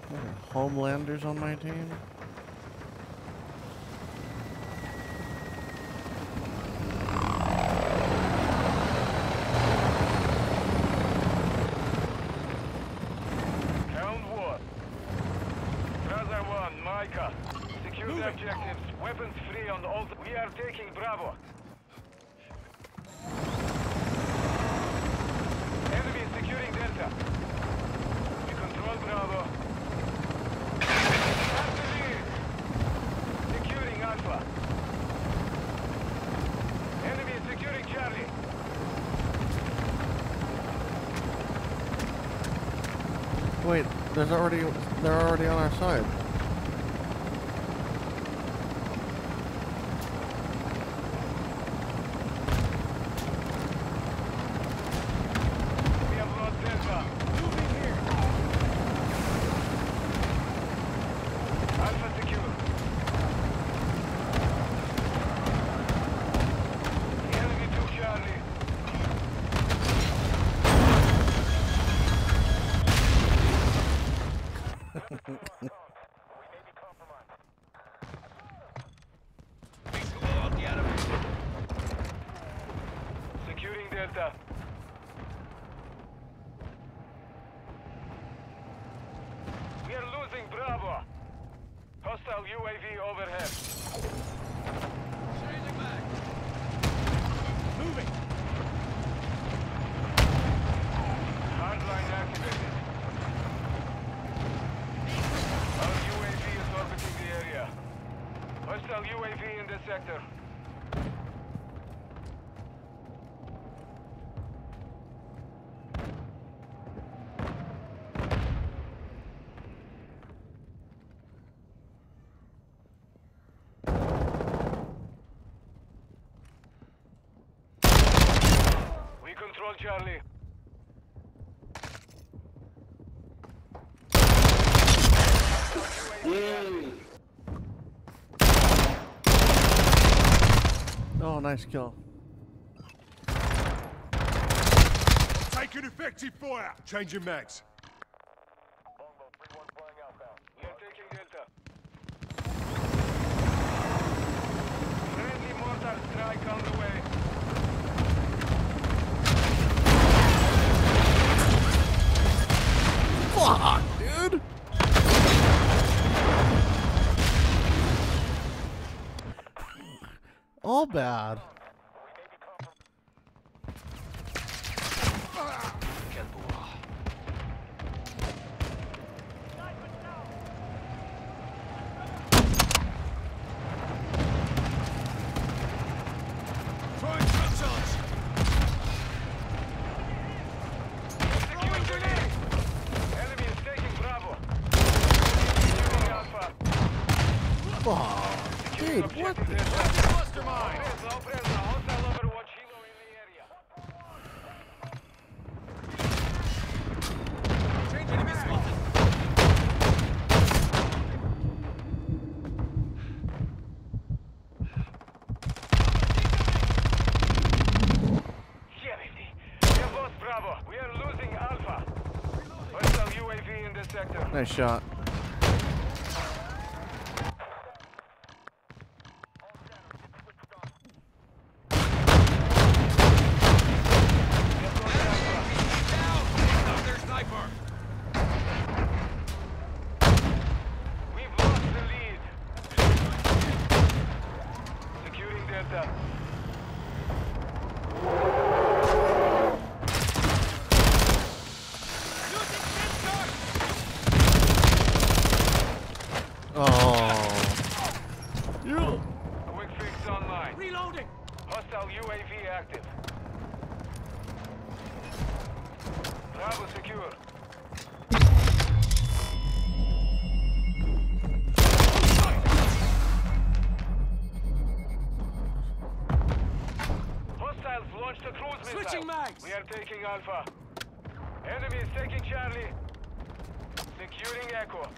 There are Homelanders on my team. Round 1. Brother 1, Micah. Secure the objectives. Weapons free on all. We are taking Bravo. Enemy is securing Delta. We control Bravo. Have the lead. Securing Alpha. Enemy is securing Charlie. Wait, they're already on our side. We have lost Delta. Moving here. Alpha secure. The enemy took Charlie. Securing Delta. We are losing Bravo. Hostile UAV overhead. Changing back. Moving. Hardline activated. Our UAV is orbiting the area. Hostile UAV in this sector. We control Charlie. Oh, nice kill. Taking effective fire. Changing mags. We are taking Delta. Friendly mortar strike on the way. Fuck, dude. All bad. Trying to charge. Securing the lead. Enemy is taking Bravo. Securing Alpha. Fuck. Dude, what the? Cluster mine. Hostile Overwatch Hilo in the area. Change enemy spotted. We have lost Bravo. We are losing Alpha. Hostile UAV in this sector. Nice shot. Their sniper. We've lost the lead. Securing Delta. Oh. You. Quick fix online. Reloading. Hostile UAV active. Bravo secure. Hostiles launched a cruise missile. Switching mags. We are taking Alpha. Enemy is taking Charlie. Securing Echo.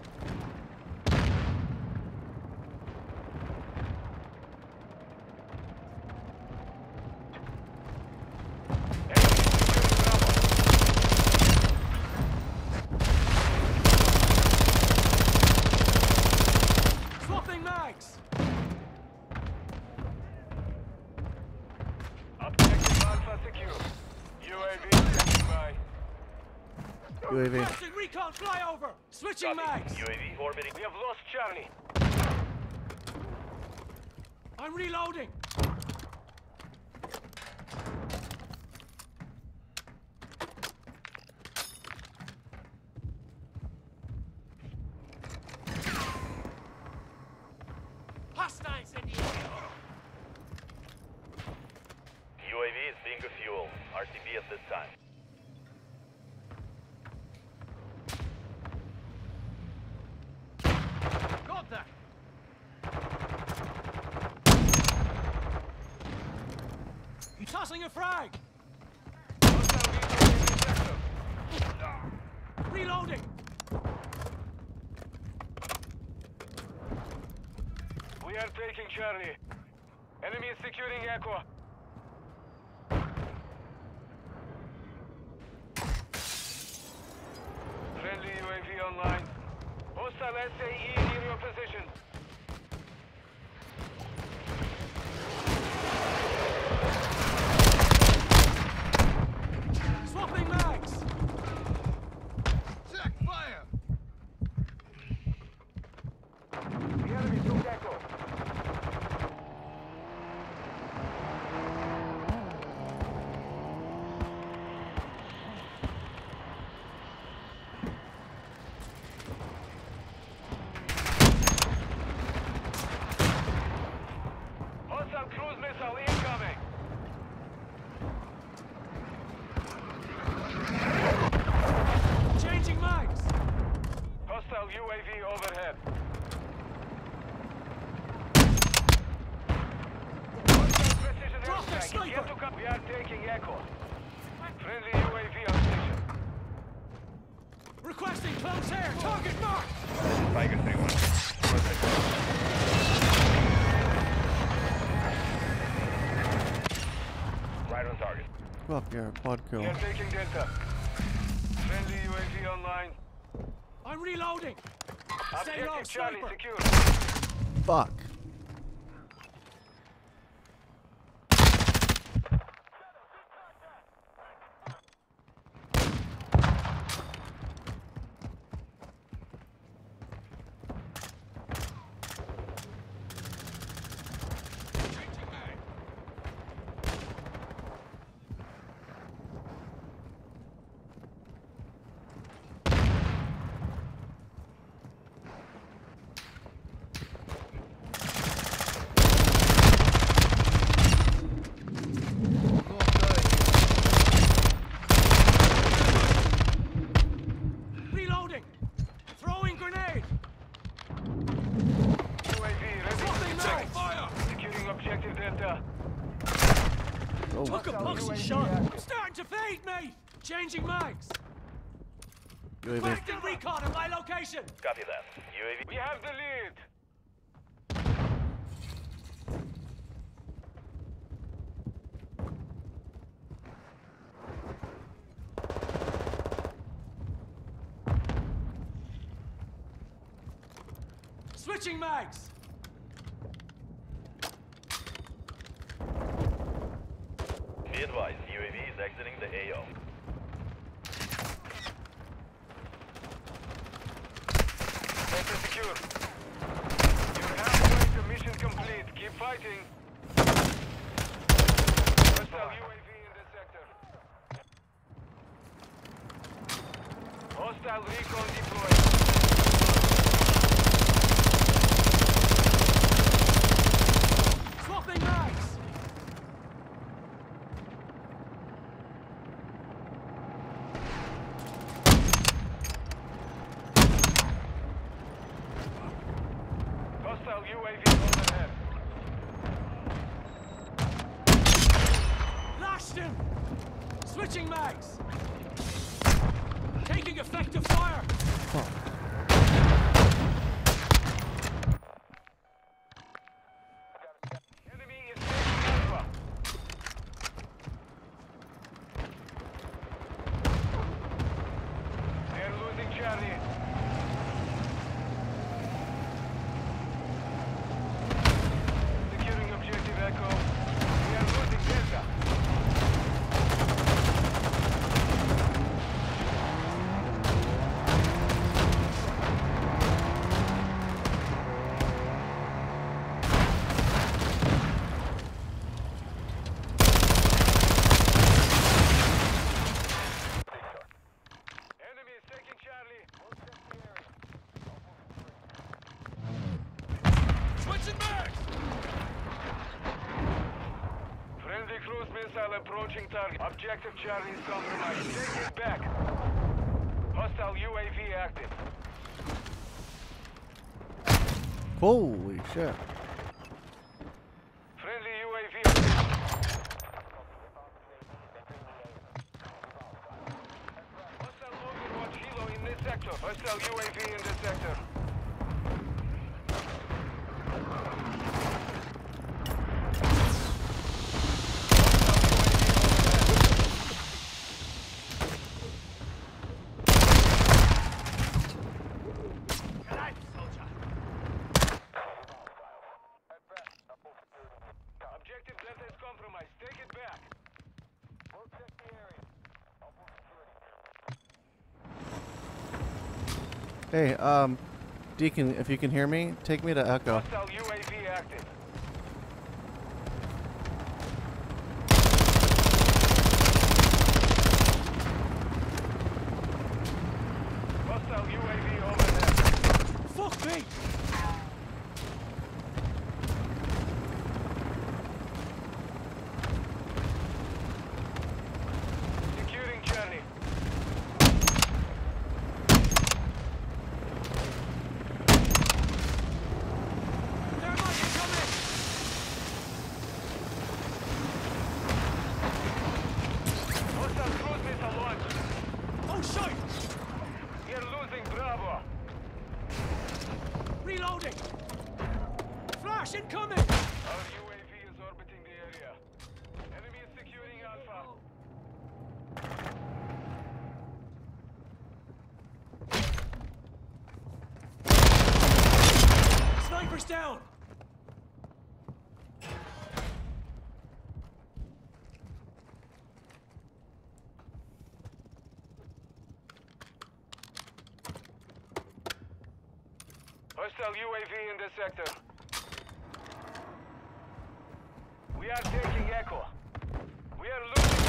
Enemy securing Bravo. Requesting recon flyover! Switching mags! UAV orbiting. We have lost Charlie. I'm reloading! Hostiles in the area! UAV is being refueled. RTB at this time. Contact! You tossing a frag! Reloading! We are taking Charlie. Enemy is securing Echo. Friendly UAV online. Hostile SAE near your position. Swapping mags! Check fire! The enemy took Echo. Hostile cruise missile incoming. Changing mags! Hostile UAV overhead. Hostile precision Drop the airstrike. sniper! Yet to come. We are taking Echo. Friendly UAV on station. Requesting close air! Target mark! Tiger 3-1. Right on target. Fuck yeah, quad kill. We are taking Delta. Friendly UAV online. I'm reloading! Stay low, Objective Charlie sniper! secure. Fuck. Reloading! Throwing grenade! UAV ready. Swapping mags! Fire! Securing objective Delta. Oh, Took a boxy shot! I'm starting to fade, mate! Changing mags! UAV. Requesting recon at my location! Copy that. UAV. We have the lead. Switching mags! Be advised, UAV is exiting the AO. Delta secure. You're halfway to mission complete. Keep fighting. Hostile UAV in the sector. Hostile recon deployed. Swapping mags! Hostile UAV overhead. Lashed him! Switching mags! Taking effective fire! Enemy is taking Alpha. They're losing Charlie. Securing objective Echo. We are losing Delta. cruise missile approaching target. Objective Charlie is compromised. Take it back. Hostile UAV active. Holy shit. Friendly UAV active. Hostile Overwatch Helo in this sector. Hostile UAV in this sector. Objective Delta is compromised. Take it back. We'll check the area. Hey, Deacon, if you can hear me, take me to Echo. Hostile UAV active. Hostile UAV overhead. Fuck me! Securing Charlie. Thermite incoming! Hostile cruise missile launched. Oh shit! You're losing Bravo. Reloading! Flash incoming! Our UAV is orbiting the area. Enemy is securing Alpha. Sniper's down! Hostile UAV in this sector. We are taking Echo. We are losing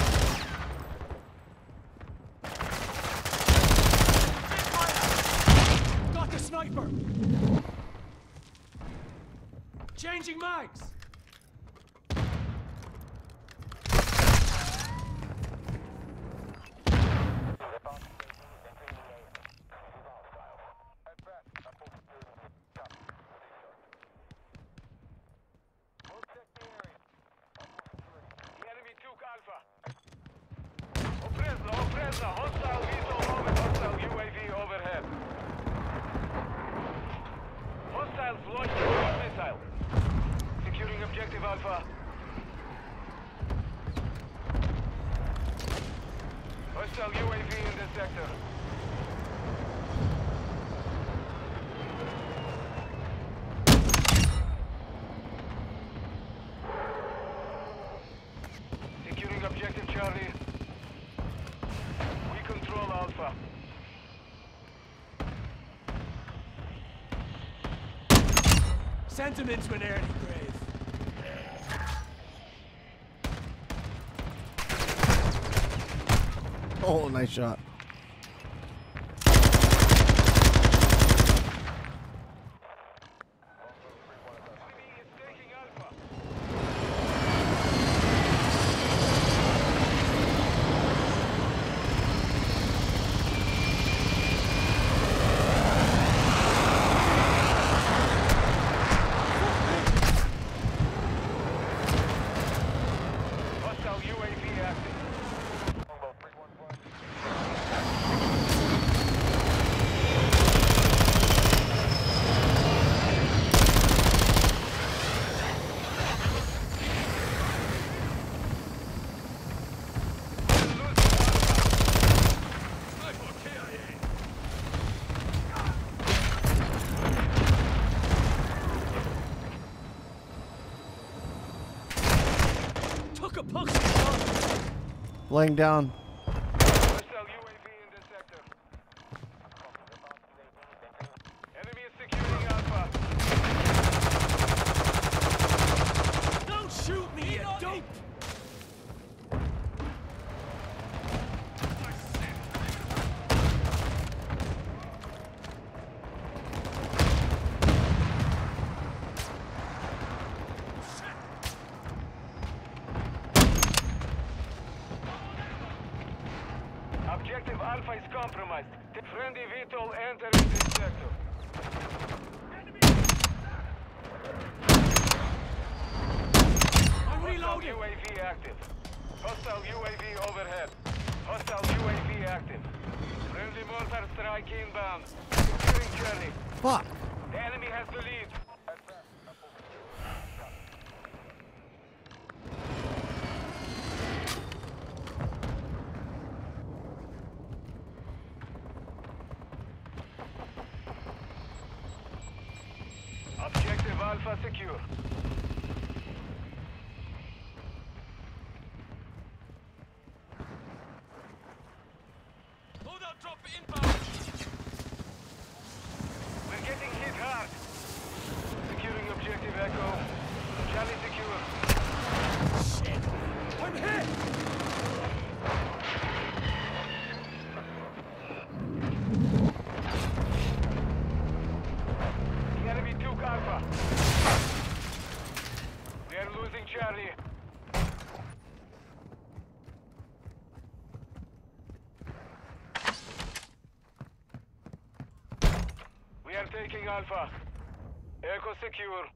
Alpha. Got the sniper! Changing mags! The enemy took Alpha. Oprezna, hostile VTOL over, hostile UAV overhead. Hostiles launched a cruise missile. Securing objective Alpha. Hostile UAV in this sector. Securing objective Charlie. We control Alpha. Send him into an early grave. Oh, nice shot. Enemy is taking Alpha. Hostile UAV active. Sniper KIA. Took a puck shot! Laying down. Hostile UAV in this sector. Enemy is securing Alpha. Don't shoot me, you dope! all entering this sector. I'm Hostile reloading. UAV active. Hostile UAV overhead. Hostile UAV active. Friendly mortar strike inbound. Securing Charlie. Fuck. The enemy has the lead. Objective Alpha secure. Loadout drop inbound. We're getting hit hard. Securing objective Echo. Charlie secure. Shit. I'm hit. The enemy took Alpha. We are losing Charlie. We are taking Alpha. Echo secure.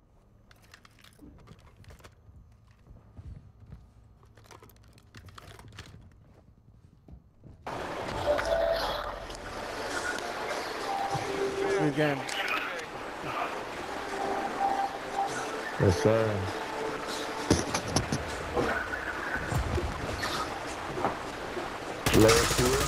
Good game. Yes, sir. Let's do it.